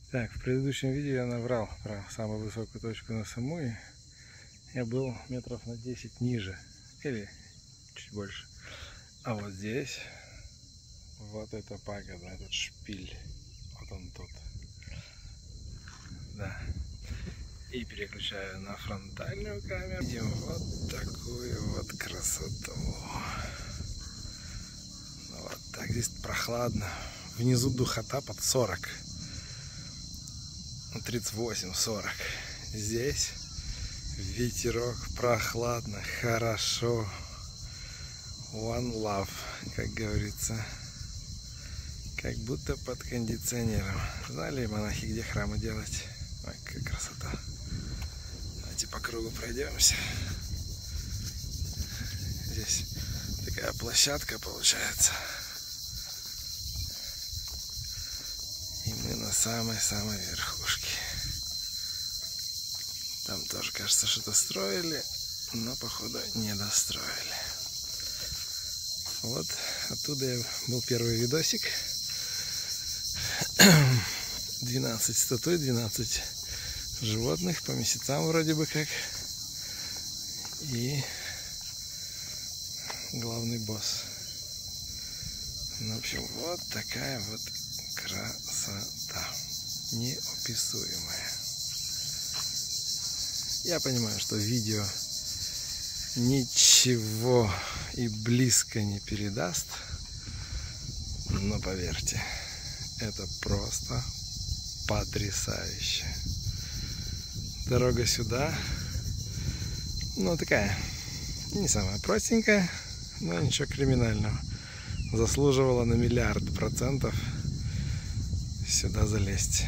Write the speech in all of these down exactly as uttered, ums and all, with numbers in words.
Так, в предыдущем видео я наврал про самую высокую точку на Самуи. Я был метров на десять ниже, или чуть больше. А вот здесь, вот эта пагода, этот шпиль, вот он тут. Да. И переключаю на фронтальную камеру. Видим вот такую вот красоту. Вот так, здесь прохладно. Внизу духота под сорок. тридцать восемь сорок. Здесь ветерок, прохладно, хорошо. One love, как говорится. Как будто под кондиционером. Знали монахи, где храмы делать? Ой, какая красота. Давайте по кругу пройдемся. Здесь такая площадка получается. И мы на самой-самой верхушке. Там тоже, кажется, что-то строили, но, походу, не достроили. Вот оттуда был первый видосик. двенадцать статуй, двенадцать животных по месяцам вроде бы как. И главный босс. Ну, в общем, вот такая вот красота. Неописуемая. Я понимаю, что видео ничего и близко не передаст. Но поверьте, это просто потрясающе. Дорога сюда, ну такая, не самая простенькая, но ничего криминального. Заслуживала на миллиард процентов сюда залезть.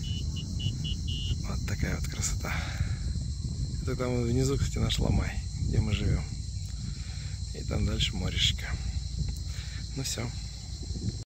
Вот такая вот красота. Это там внизу, кстати, наш Ламай, где мы живем. И там дальше морешко. Ну все.